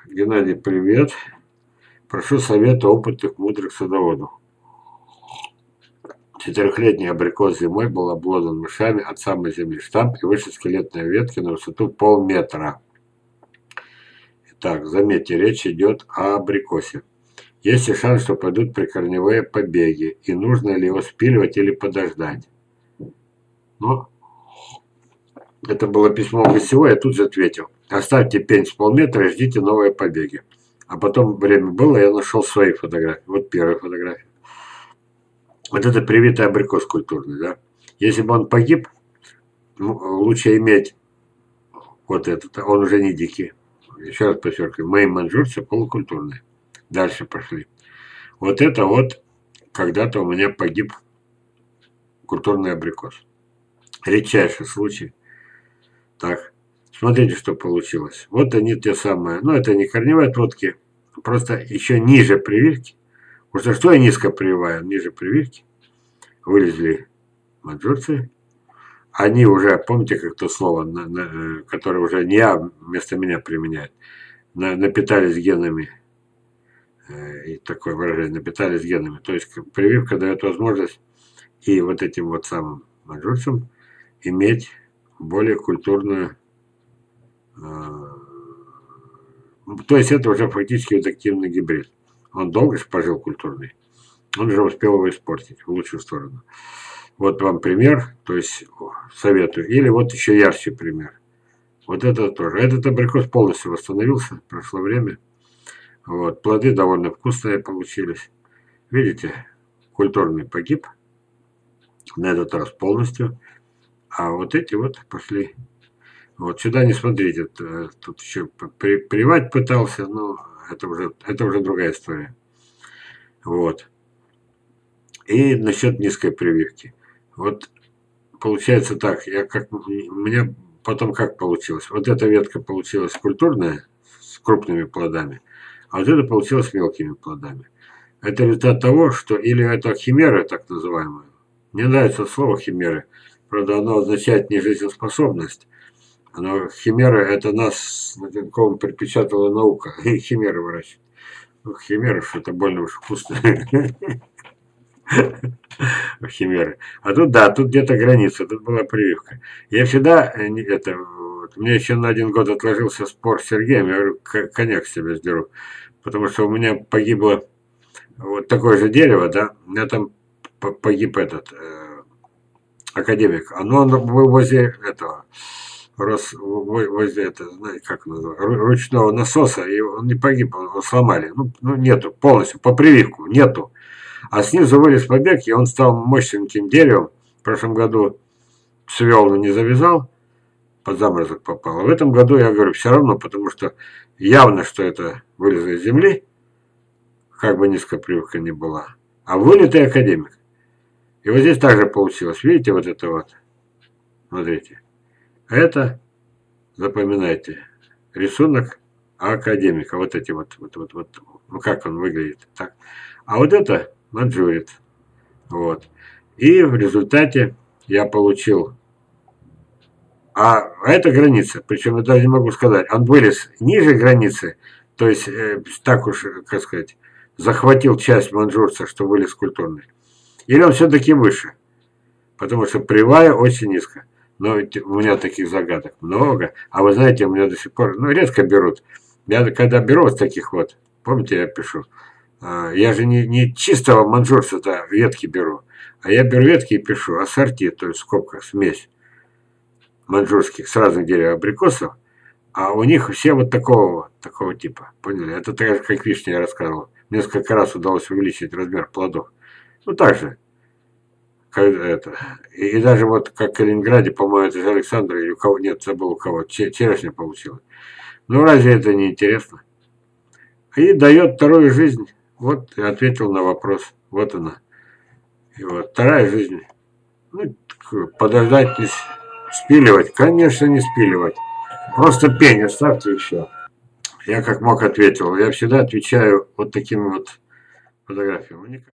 Геннадий, привет. Прошу совета опытных мудрых садоводов. Четырехлетний абрикос зимой был обглодан мышами от самой земли. Штамп и выше скелетной ветки на высоту полметра. Итак, заметьте, речь идет о абрикосе. Есть ли шанс, что пойдут прикорневые побеги? И нужно ли его спиливать или подождать? Ну, это было письмо в гостевой, я тут же ответил. Оставьте пень с полметра и ждите новые побеги. А потом время было, я нашел свои фотографии. Вот первая фотография. Вот это привитый абрикос культурный, да. Если бы он погиб, лучше иметь вот этот, он уже не дикий. Еще раз подчеркиваю, мои маньчжурцы полукультурные. Дальше пошли. Вот это вот когда-то у меня погиб культурный абрикос. Редчайший случай. Так, смотрите, что получилось. Вот они те самые. Ну, это не корневые отводки, просто еще ниже прививки. Потому что я низко прививаю? Ниже прививки вылезли маньчжурцы. Они уже, помните, как то слово, которое уже не я вместо меня применяет, напитались генами. И такое выражение, напитались генами. То есть прививка дает возможность и вот этим вот самым маньчжурцам иметь более культурную. То есть это уже фактически адаптивный гибрид. Он долго же пожил культурный. Он же успел его испортить в лучшую сторону. Вот вам пример, то есть советую. Или вот еще ярче пример. Вот это тоже. Этот абрикос полностью восстановился, прошло время. Вот. Плоды довольно вкусные получились. Видите, культурный погиб. На этот раз полностью. А вот эти вот пошли. Вот сюда не смотрите. Тут еще привать пытался, но это уже другая история. Вот. И насчет низкой прививки. Вот получается так, у меня потом как получилось? Вот эта ветка получилась культурная, с крупными плодами, а вот это получилось мелкими плодами. Это результат того, что или это химера, так называемая. Мне нравится слово химеры. Правда, оно означает не жизнеспособность. Химера, это нас ком припечатала наука. Химеры выращивать. Ну, химера, что-то больно уж вкусное. Химеры. А тут, да, тут где-то граница, тут была прививка. Я всегда, мне еще на 1 год отложился спор с Сергеем, я говорю, коньяк себе сдеру. Потому что у меня погибло вот такое же дерево, да, у меня там погиб этот академик. Он был возле этого, возле этого, знаете, как называется, ручного насоса, и он не погиб, его сломали. Ну, нету, полностью, по прививку, нету. А снизу вылез побег, и он стал мощненьким деревом. В прошлом году свел, но не завязал, под заморозок попал. А в этом году, я говорю, все равно, потому что явно, что это вылезло из земли, как бы низкая прививка ни была. А вылитый академик. И вот здесь также получилось. Видите, вот это вот. Смотрите. Это, запоминайте, рисунок академика. Вот эти вот. Ну, как он выглядит. Так. А вот это маньчжурит. Вот. И в результате я получил. А это граница. Причем я даже не могу сказать. Он вылез ниже границы. То есть, так уж, как сказать, захватил часть маньчжурца, что вылез культурный. Или он все-таки выше. Потому что привая очень низко. Но у меня таких загадок много. А вы знаете, у меня до сих пор, редко берут. Я когда беру вот таких вот, помните, я пишу, я же не чистого маньчжурца-то ветки беру, а я беру ветки и пишу ассорти, то есть в скобках смесь маньчжурских с разных деревьев абрикосов, а у них все вот такого типа, поняли? Это так же, как вишня я рассказывал. Несколько раз удалось увеличить размер плодов. Ну, так же. И даже вот как в Калининграде, по-моему, это же Александр, или у кого, нет, забыл у кого, черешня получилась. Ну, разве это не интересно? И дает вторую жизнь. Вот, и ответил на вопрос. Вот она. И вот, вторая жизнь. Ну, подождать, не спиливать. Конечно, не спиливать. Просто пень оставьте и все. Я как мог ответил. Я всегда отвечаю вот такими вот фотографиями.